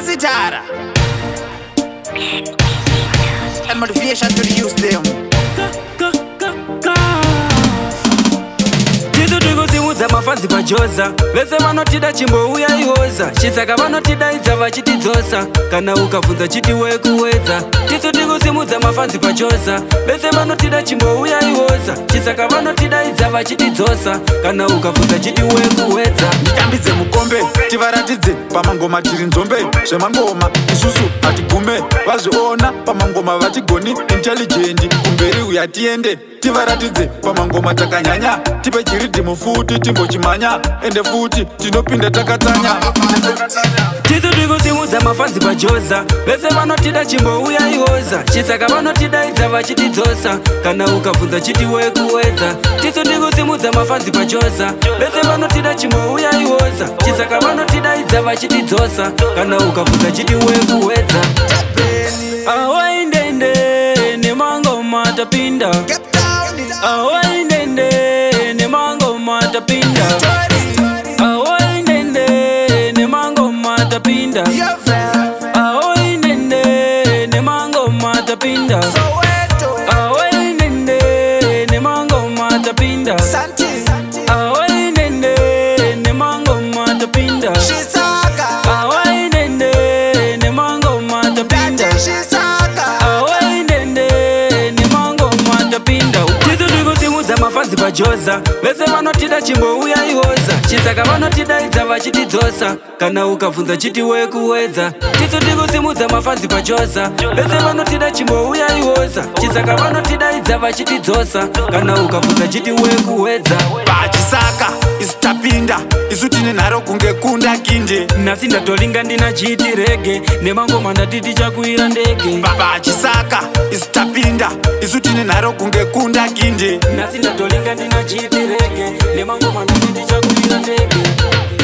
Masitara and motivation to use them. Mafanzi pajoza vese vanotida chimbo uya ihoza chisaka vanotidaidza vachitidzosa kana ukabvunza chiti wekuwedza tisu tikusimudza mafanzi pajoza vese vanotida chimbo uya ihoza chisaka vanotidaidza vachitidzosa kana ukabvunza chiti wekuwedza. Nditambidze mukombe tivaratidze pamangoma tiri nzombe zvemangoma isusu hatigume vazviona pamangoma vatigoni intelligent kumberi uya tiende tivaratidze pamangoma takanyanya tipe chiridhimu futi timbochimanya ende futi tinopinda takatsanya. tisu tikusimudza mafanzi pajoza vese vanotida chimbo uya ihoza chisaka vanotidaidza vachitidzosa kana ukabvunza chiti wekuwedza. tisu tikusimudza mafanzi pajoza vese vanotida chimbo uya ihoza chisaka vanotidaidza vachitidzosa kana ukabvunza chiti wekuwedza. Awaindende nemangoma tapinda awaindende nemangoma tapinda awaindende nemangoma tapinda awaindende nemangoma tapinda awaindende nemangoma tapinda awaindende nemangoma tapinda awaindende nemangoma tapinda awaindende nemangoma tapinda. Mafanzi pajoza vese vanotida chimbo uya ihoza chisaka vanotidaidza vachitidzosa kana ukabvunza chiti wekuwedza. tisu tikusimudza mafanzi pajoza vese vanotida chimbo uya ihoza chisaka vanotidaidza vachitidzosa kana ukabvunza chiti wekuwedza. Pachisaka isu tapinda isu tine nharo kunge kunda kinje nhasi ndatolinga ndina chiti rege nemangoma ndatiti chakuira ndege. Pachisaka isu tapinda isu tine nharo kunge kunda kinje nhasi ndatolinga ndina chiti rege nemangoma ndatiti chakuira ndege.